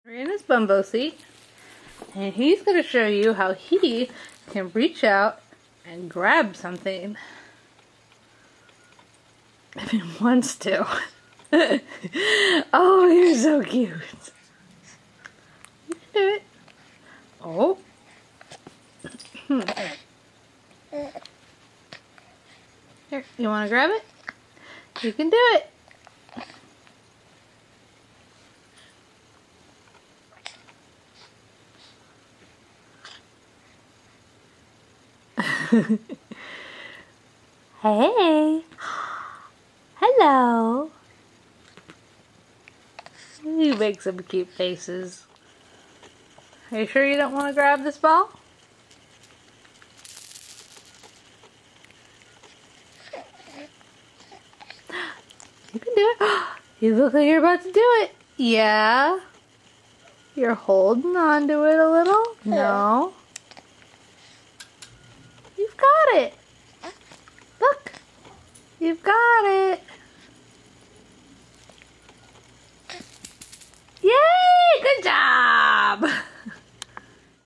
We're in his bumbo seat, and he's going to show you how he can reach out and grab something if he wants to. Oh, you're so cute. You can do it. Oh. Here, you want to grab it? You can do it. Hey. Hello. You make some cute faces. Are you sure you don't want to grab this ball? You can do it. You look like you're about to do it. Yeah. You're holding on to it a little? No. You've got it. Look. You've got it.